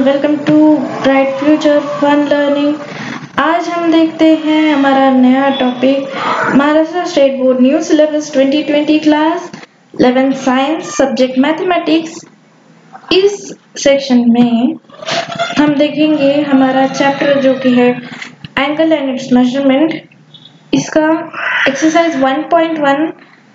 Welcome to bright future fun learning. आज हम देखते हैं हमारा नया topic Maharashtra state board new syllabus 2020 class 11 science subject mathematics. इस सेक्शन में हम देखेंगे हमारा चैप्टर जो कि है एंगल एंड इट्स मेजरमेंट। इसका एक्सरसाइज 1.1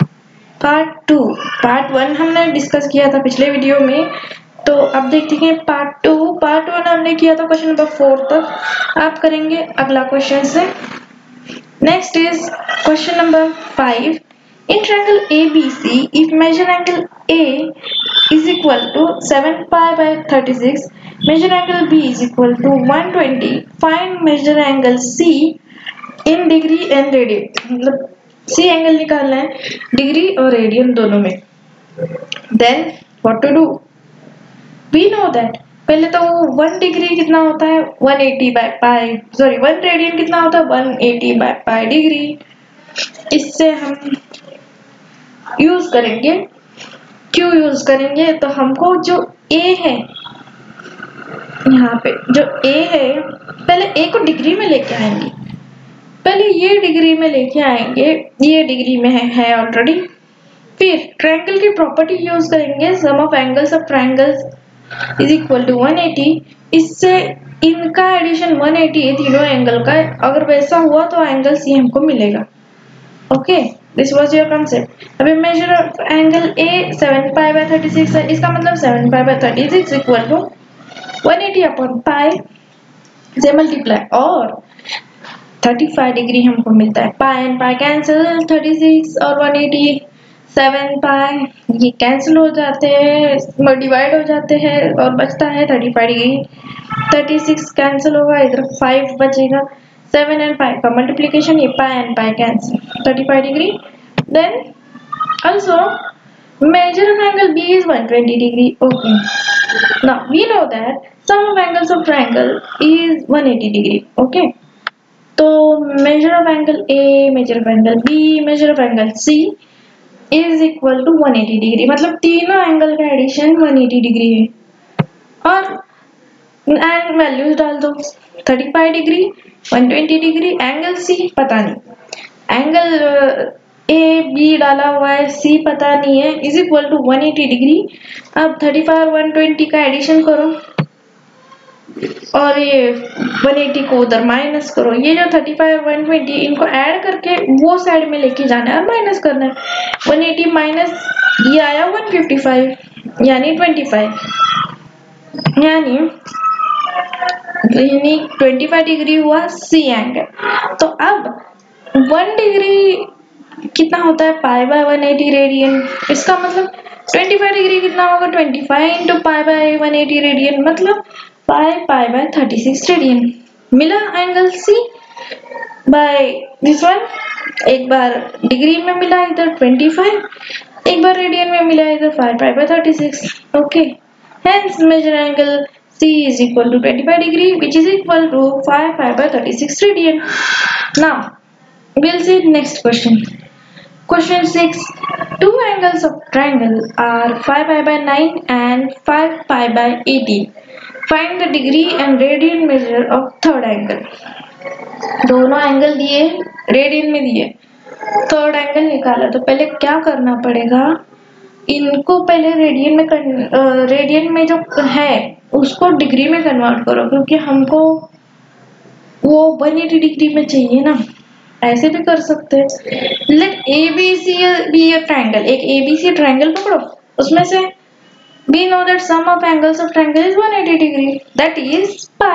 पार्ट 1 हमने डिस्कस किया था पिछले वीडियो में, तो अब देखते हैं पार्ट 1 हमने किया था क्वेश्चन नंबर 4 तक। आप करेंगे अगला क्वेश्चन से। Next is question number 5। In triangle ABC if measure angle A is equal to 7 pi by 36, measure angle B is equal to 120, find measure angle C in degree and radian। मतलब C angle निकालना है degree और radian दोनों में। Then what to do, we know that पहले तो 1 degree कितना होता है 180 बाय पाई, 1 रेडियन कितना होता है 180 बाय पाई डिग्री। इससे हम यूज करेंगे, क्यों यूज करेंगे, तो हमको जो A है यहाँ पे जो A है पहले A को डिग्री में लेके आएंगे, पहले ये डिग्री में लेके आएंगे, ये डिग्री में है ऑलरेडी। फिर ट्रायंगल की प्रॉपर्टी यूज करेंगे, sum of angles of triangles is equal to 180। इससे इनका एडिशन 180 है तीनों एंगल का, अगर वैसा हुआ तो एंगल सी हमको मिलेगा। Okay, this was your concept. अभी measure of angle A 7 pi by 36 है, इसका मतलब 7 pi by 36 equal to 180 upon pi से मल्टीप्लाई, और 35 डिग्री हमको मिलता है। पाई एंड पाई कैंसिल, 36 और 180 7 पाई ये कैंसिल हो जाते हैं, डिवाइड हो जाते हैं और बचता है 35 डिग्री। 36 कैंसिल होगा, इधर 5 बचेगा। 7 एंड 5 का मल्टीप्लिकेशन, ये pi and pi cancel, 35 degree. Then also measure of angle B is 120 degree. Okay, now we know that sum of angles of triangle is 180 degree. Okay, तो measure of angle A, measure of angle B, measure of angle C is equal to 180 degree. मतलब तीनों angle का addition 180 degree है। और and values डाल दो, 35 degree 120 degree, angle C पता नहीं, एंगल A B डाला हुआ है, C पता नहीं है, इज इक्वल टू 180 डिग्री। अब 35 और 120 का एडिशन करो और ये 180 को उधर माइनस करो। ये जो 35 और 120 इनको ऐड करके वो साइड में लेके जाना है और माइनस करना है। 180 माइनस ये आया 155 यानी 25, यानी 25 डिग्री हुआ C एंगल। तो अब 1 डिग्री कितना होता है पाई बाय 180 रेडियन, इसका मतलब 25 डिग्री कितना होगा 25 इंटू पाई बाय 180 रेडियन, मतलब पाई बाय 36 रेडियन। मिला angle C by this one, एक बार डिग्री में मिला इधर 25, एक बार रेडियन में मिला इधर 5 pi by 36। Okay, hence measure angle C is equal to 25 degree which is equal to 5 pi by 36 radian. Now we'll see next question. Question 6. Two angles of triangle are 5 pi by 9 and 5 pi by 18. Find the degree and radian measure of third angle. दोनों angle दिए, radian में दिए, third angle निकाला। तो पहले क्या करना पड़ेगा, इनको पहले रेडियन में जो है उसको डिग्री में कन्वर्ट करो, क्योंकि हमको वो 180 डिग्री में चाहिए ना। ऐसे भी कर सकते हैं। Let ABC be a triangle, एक ABC ट्रायंगल पकड़ो, उसमें से we know that sum of angles of triangle is 180 degree, that is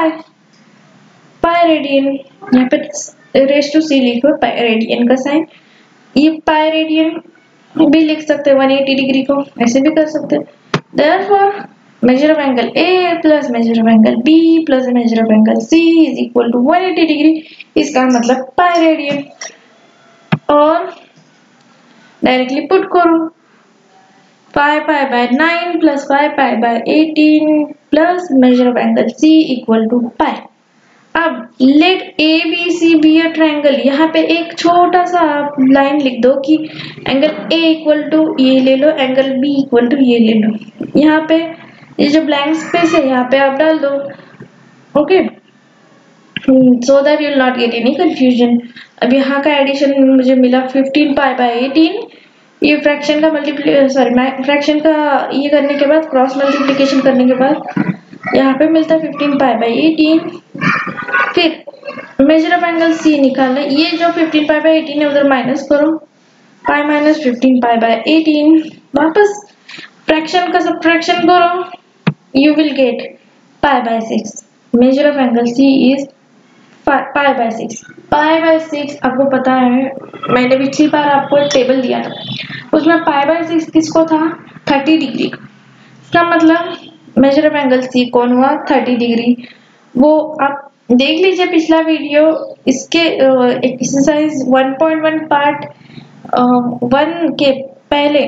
pi radian. यहाँ पे रेस टू C लिखो, pi रेडियन का साइन, ये pi रेडियन भी लिख सकते हैं 180 डिग्री को, ऐसे भी कर सकते हैं। therefore measure of angle A plus measure of angle B plus measure of angle C is equal to 180 degree, इसका मतलब pi रेडियन। और डायरेक्टली पुट करो, 5 pi by 9 plus 5 pi by 18 plus measure of angle C equal to pi। अब let ABC be a triangle, यहाँ पे एक छोटा सा लाइन लिख दो कि एंगल A इक्वल टू ये ले लो, एंगल B इक्वल टू ये ले लो। यहाँ पे ये जो ब्लैंक स्पेस है यहाँ पे आप डाल दो, okay, so that you will not get any confusion. अब यहाँ का एडिशन मुझे मिला 15 पाई बाय 18, ये फ्रैक्शन का फ्रैक्शन का ये करने के बाद, क्रॉस मल्टीप्लिकेशन करने के बाद यहाँ पे मिलता है 15 पाई बाय 18। फिर मेजर ऑफ एंगल सी निकालना, ये जो 15 पाई बाय 18 है उधर माइनस करो, पाई माइनस 15 पाई बाय 18, वापस फ्रैक्शन का सबट्रैक्शन करो, you will get pi by 6. Measure of angle C is pi by 6. Pi by 6 आपको पता है, मैंने पिछली बार आपको एक टेबल दिया था, उसमें pi by 6 किसको था, 30 डिग्री। इसका मतलब मेजर ऑफ एंगल C कौन हुआ, 30 डिग्री। वो आप देख लीजिए पिछला वीडियो, इसके एक्सरसाइज 1.1 पार्ट 1 के पहले,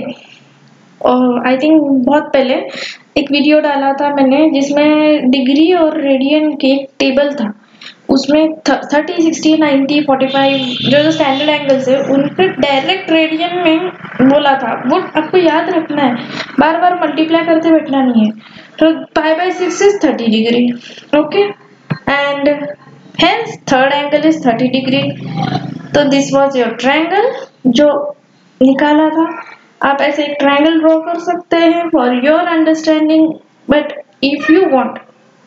आई थिंक बहुत पहले एक वीडियो डाला था मैंने जिसमें डिग्री और रेडियन के एक टेबल था, उसमें 30, 60, 90, 45 जो स्टैंडर्ड एंगल्स है उनके डायरेक्ट रेडियन में बोला था। वो आपको याद रखना है, बार बार मल्टीप्लाई करते बैठना नहीं है। तो pi by 6 is 30 degree, okay, and hence third angle is 30 degree. तो दिस वाज योर ट्रायंगल जो निकाला था। आप ऐसे एक ट्रायंगल ड्रॉ कर सकते हैं for your understanding, but if you want.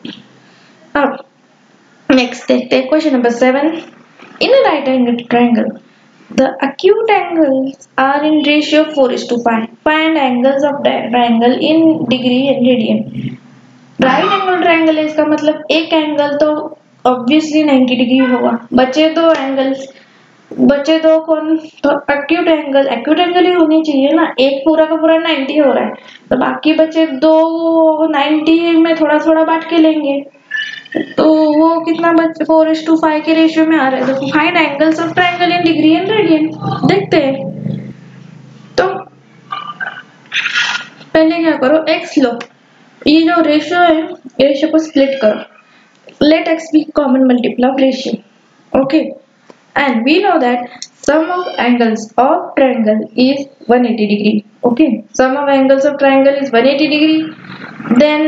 अब नेक्स्ट देखते हैं question number 7। In a right angle triangle the acute angles are in ratio 4:5. Find angles of triangle in degree and radian. Right angle triangle है, इसका मतलब एक angle तो obviously 90 degree होगा, बचे दो एंगल्स, बचे दो कौन, तो एक्यूट एंगल ही होनी चाहिए ना, एक पूरा का पूरा 90 हो रहा है तो बाकी बचे दो 90 में थोड़ा थोड़ा बांट के लेंगे, तो वो कितना बचे 4:5 के रेशियो में आ रहा है। तो find angles of triangle in degree and radian, देखते हैं। तो पहले क्या करो, x लो, ये जो रेशियो है रेशियो को स्प्लिट करो, let x be common multiple of ratio, okay, and we know that sum of angles of triangle is 180 degree, okay, sum of angles of triangle is 180 degree, then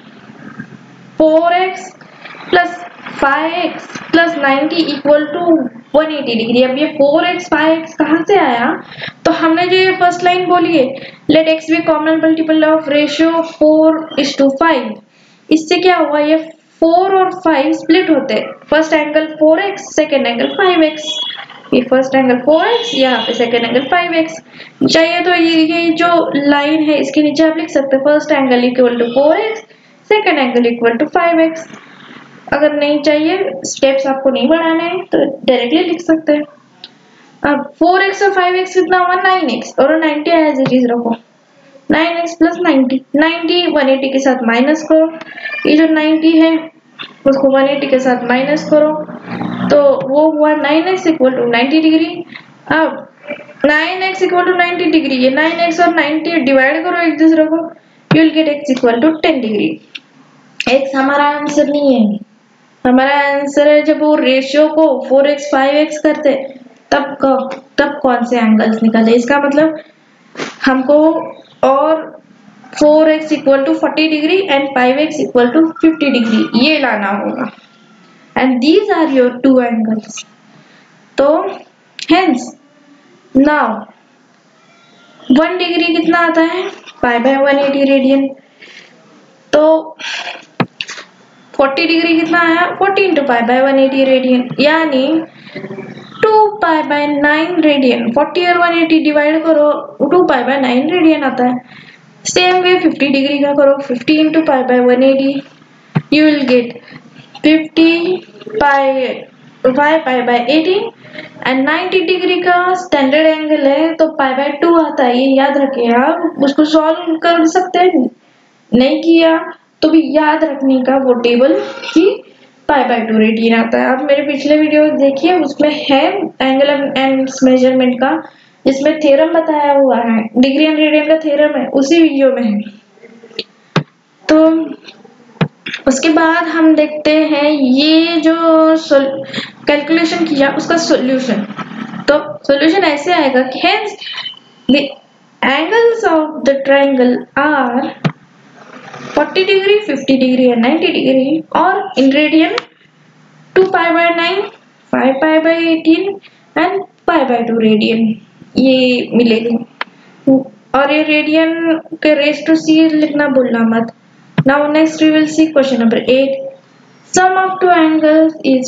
4x plus 5x plus 90 equal to 180 degree. अब ये 4x 5x कहाँ से आया, तो हमने जो ये first line बोली है, let x be common multiple of ratio 4:5, इससे क्या हुआ, ये 4 और 5 स्प्लिट होते हैं, first angle 4x, second angle 5x, ये फर्स्ट एंगल 4x, यहाँ पे सेकेंड एंगल 5x। चाहिए तो ये जो लाइन है इसके नीचे आप लिख सकते हैं first angle equal to 4x, second angle equal to 5x। अगर नहीं चाहिए, स्टेप्स आपको नहीं बढ़ाने हैं तो डायरेक्टली लिख सकते हैं। अब 4x और 5x कितना हुआ, 9x, और 90 एज इट इज रखो, 9x प्लस 90, 180 के साथ माइनस करो, ये जो 90 है उसको 180 के साथ माइनस करो, तो वो हुआ 9x इक्वल टू 90 डिग्री। अब 9x इक्वल टू 90 डिग्री, ये 9x और 90 डिवाइड करो एक दूसरे को, you will get x equal to 10 degree. x हमारा आंसर नहीं है, हमारा आंसर है जब वो रेशियो को 4x 5x करते तब कौन से एंगल्स निकले। इसका मतलब हमको और 4x equal to 40 degree and 5x equal to 50 degree ये लाना होगा, and these are your two angles. तो हेंस नाउ 1 डिग्री कितना आता है, पाई बाय 180 रेडियन, तो 40 डिग्री कितना आया, 40 इंटू पाई बाय 180 रेडियन, यानी 2 पाई बाय 9 रेडियन। 40 और 180 डिवाइड करो, 2 पाई बाय 9 रेडियन आता है। सेम वे 50 डिग्री का करो, 50 into pi by 180, you will get 5 pi by 18, and 90 degree का स्टैंडर्ड एंगल है तो पाई बाय 2 आता है, ये याद रखें आप। उसको सॉल्व कर सकते हैं, नहीं किया तो भी याद रखने का वो टेबल कि पाई बाय 2 रेडियन आता है। आप मेरे पिछले वीडियो देखिए, उसमें है एंगल एंड मेजरमेंट का, जिसमें थ्योरम बताया हुआ है, डिग्री एंड रेडियन का थ्योरम है, उसी वीडियो में है। तो उसके बाद हम देखते हैं ये जो कैलकुलेशन किया उसका सॉल्यूशन। तो सॉल्यूशन ऐसे आएगा कि hence the angles of the triangle are 40 degree, 50 degree या 90 डिग्री, और इन रेडियन 2π/9, 5π/18 एंड π/2 रेडियन ये मिलेगी। और ये रेडियन के रेस टू सी लिखना भूलना मत। Now next we will see question number 8। Sum of two angles is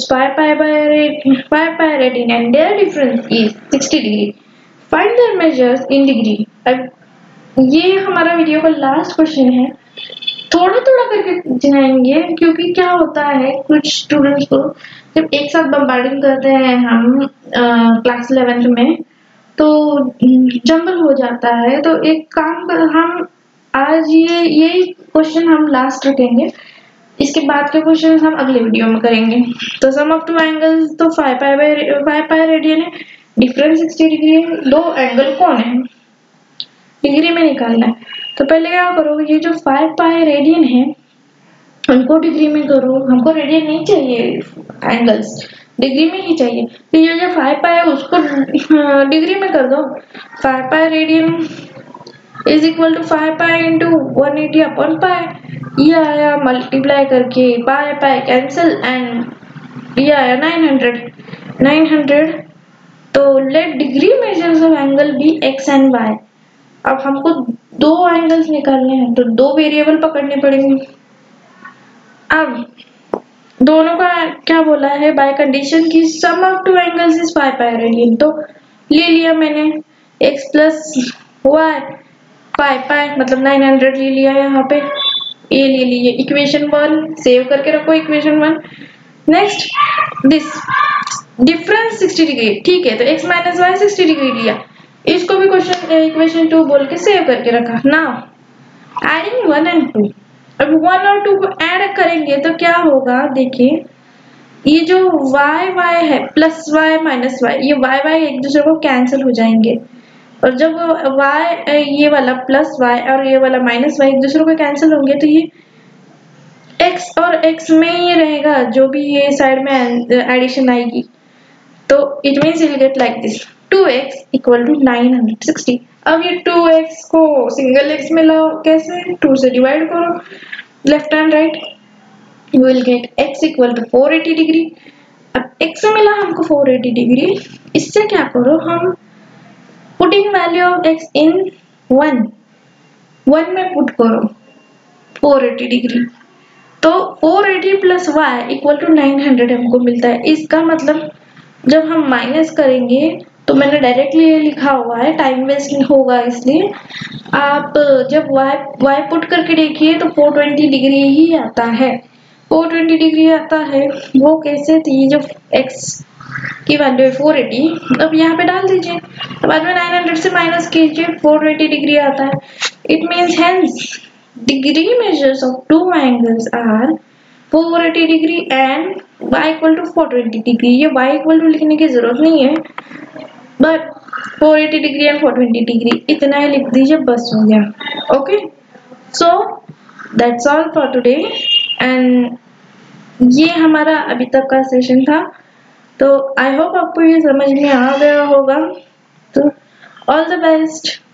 5π/18 and their difference is 60 degree. Find their measures in degree. अब ये हमारा वीडियो का लास्ट क्वेश्चन है। थोड़ा थोड़ा करके जाएंगे क्योंकि क्या होता है कुछ स्टूडेंट्स को जब एक साथ बम्बार्डिंग करते हैं हम क्लास 11th में तो जंबल हो जाता है। तो एक काम कर, हम आज यही क्वेश्चन हम लास्ट रखेंगे, इसके बाद के क्वेश्चन हम अगले वीडियो में करेंगे। तो सम ऑफ टू एंगल्स तो 5π रेडियन है, डिफरेंस 60 डिग्री है। दो एंगल कौन है डिग्री में निकालना है। तो पहले क्या करो, ये जो 5π रेडियन है उनको डिग्री में करो। हमको रेडियन नहीं चाहिए, एंगल्स डिग्री में ही चाहिए। तो ये जो 5π है उसको डिग्री में कर दो। 5π radian is equal to 5π into 180/π। ये आया मल्टीप्लाई करके पाई कैंसिल एंड ये आया 900। तो let degree measures of angle be x and y. अब हमको दो एंगल्स निकालने हैं तो दो वेरिएबल पकड़ने पड़ेंगे। अब दोनों का क्या बोला है, बाय कंडीशन की sum of two angles is 5π radian. तो ले लिया मैंने x प्लस वाई 5π मतलब 900 ले लिया यहाँ पे, ये ले लीजिए इक्वेशन 1, सेव करके रखो equation 1। Next this difference 60 degree, ठीक है। तो x माइनस वाई 60 डिग्री लिया, इसको भी क्वेश्चन इक्वेशन 2 बोल के सेव करके रखा। नाउ एडिंग 1 एंड 2, अब 1 और 2 को ऐड करेंगे तो क्या होगा, देखिए ये जो y है प्लस y माइनस y, ये y एक दूसरे को कैंसिल हो जाएंगे। और जब y ये वाला प्लस y और ये वाला माइनस y एक दूसरे को कैंसिल होंगे तो ये x और x में ही रहेगा, जो भी ये साइड में एडिशन आएगी। तो it means will get like this 2x equal to 960। अब ये 2x को सिंगल x में लाओ, कैसे, 2 से डिवाइड करो left and right, you will get x equal to 480 degree. अब x मिला हमको 480 डिग्री, इससे क्या करो, हम putting value of x in 1 में पुट करो 480 डिग्री। तो 480 प्लस y इक्वल टू 900 हमको मिलता है। इसका मतलब जब हम माइनस करेंगे तो मैंने डायरेक्टली ये लिखा हुआ है, टाइम वेस्ट होगा इसलिए। आप जब y पुट करके देखिए तो 420 डिग्री ही आता है, 420 डिग्री आता है। वो कैसे थी, जो x की वैल्यू है 480, अब यहाँ पे डाल दीजिए, बाद में 900 से माइनस कीजिए, 480 डिग्री आता है। It means hence degree measures of two angles are 480 degree and y equal to 420 degree. ये y इक्वल टू लिखने की जरूरत नहीं है, बट 480 डिग्री एंड 420 डिग्री इतना ही लिख दीजिए, बस हो गया। Okay, so that's all for today and ये हमारा अभी तक का सेशन था। तो आई होप आपको ये समझ में आ गया होगा। तो ऑल द बेस्ट।